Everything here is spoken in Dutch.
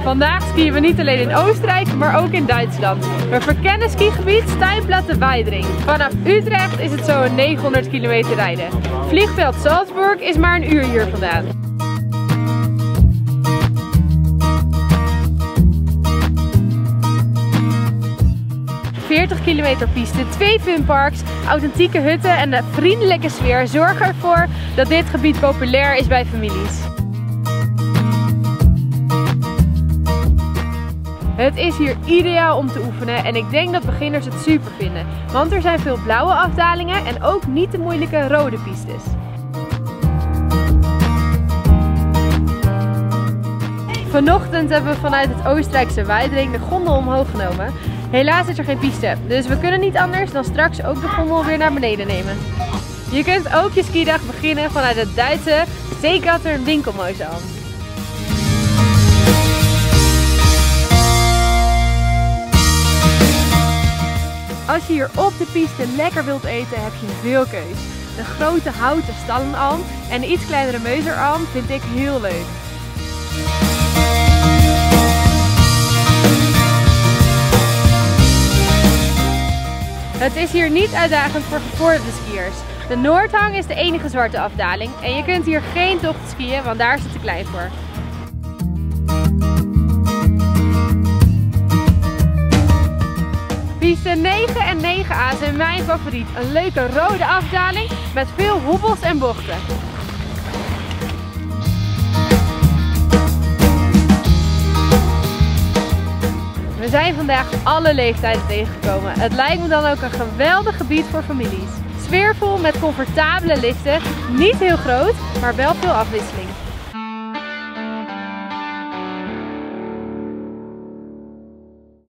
Vandaag skiën we niet alleen in Oostenrijk, maar ook in Duitsland. We verkennen skigebied Steinplatte Weidering. Vanaf Utrecht is het zo'n 900 kilometer rijden. Vliegveld Salzburg is maar een uur hier vandaan. ...40 kilometer piste, 2 funparks, authentieke hutten en de vriendelijke sfeer zorgen ervoor dat dit gebied populair is bij families. Het is hier ideaal om te oefenen en ik denk dat beginners het super vinden, want er zijn veel blauwe afdalingen en ook niet de moeilijke rode pistes. Vanochtend hebben we vanuit het Oostenrijkse Weidering de gondel omhoog genomen. Helaas is er geen piste, dus we kunnen niet anders dan straks ook de gondel weer naar beneden nemen. Je kunt ook je skidag beginnen vanuit het Duitse Seegatter Winkelmuseum. Als je hier op de piste lekker wilt eten, heb je veel keus. De grote houten stallenalm en de iets kleinere meuzeralm vind ik heel leuk. Het is hier niet uitdagend voor gevorderde skiers. De Noordhang is de enige zwarte afdaling en je kunt hier geen tocht skiën, want daar is het te klein voor. Piste 9 en 9a zijn mijn favoriet. Een leuke rode afdaling met veel hobbels en bochten. We zijn vandaag alle leeftijden tegengekomen. Het lijkt me dan ook een geweldig gebied voor families. Sfeervol met comfortabele liften, niet heel groot, maar wel veel afwisseling.